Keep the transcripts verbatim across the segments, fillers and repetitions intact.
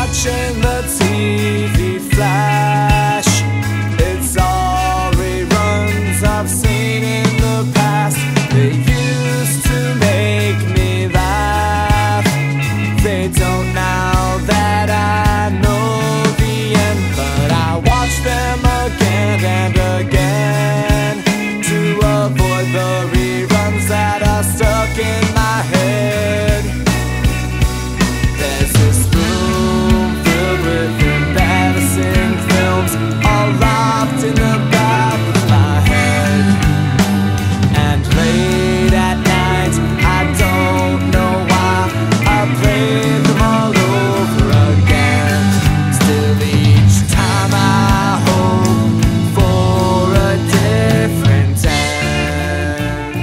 watching the T V flash. It's all reruns I've seen in the past. They used to make me laugh. They don't now that I know the end. But I watch them again and again to avoid the reruns that are stuck in my head. There's this room filled with embarrassing films, all locked in the back of my head. And late at night, I don't know why I play them all over again. Still each time I hope for a different end.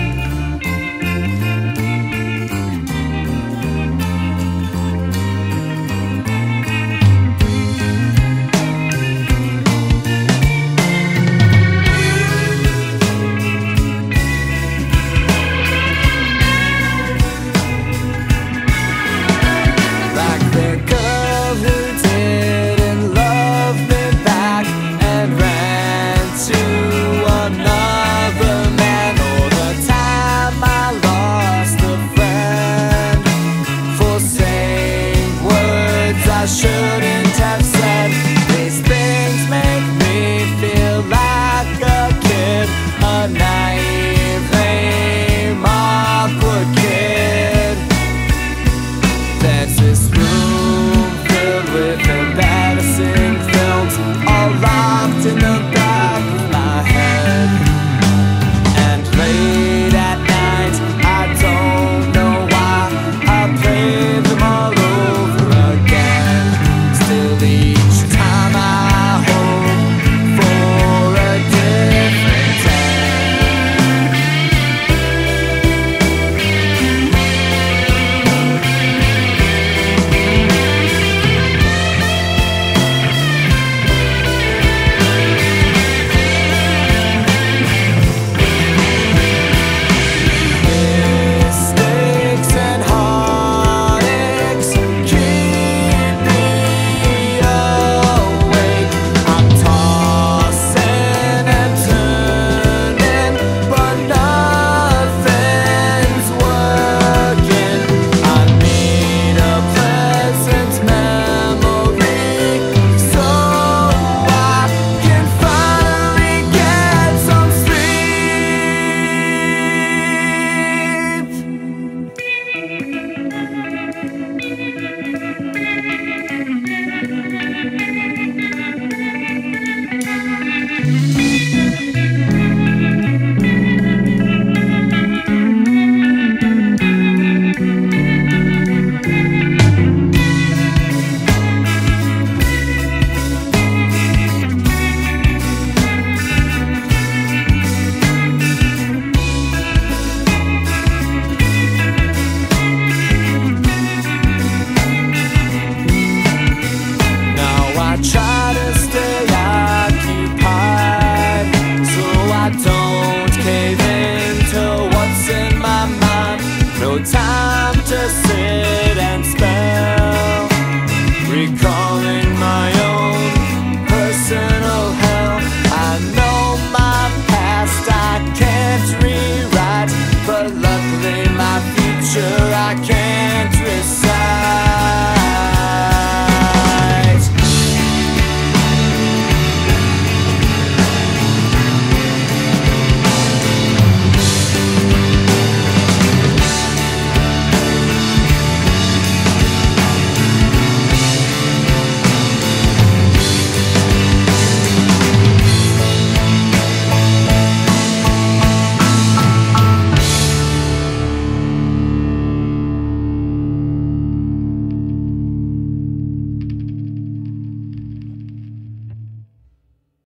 Like the girl who didn't love me back and ran to another man. Or the time I lost a friend for saying words I shouldn't have said. These things make me feel like a kid, a naive, lame, awkward kid. There's this room filled with embarrassing films, all locked in the back of my head. And late at night, I don't know why I play them all over again. Still each time I hope for a different end. Mistakes and heartaches keep me awake. I'm tossing and turning, but nothing's working. I need a pleasant memory so I can finally get some sleep. Now I try to stay occupied so I don't cave into what's in my mind. No time to sit and spell, recalling my own personal hell. I know my past I can't rewrite, but luckily my future I can.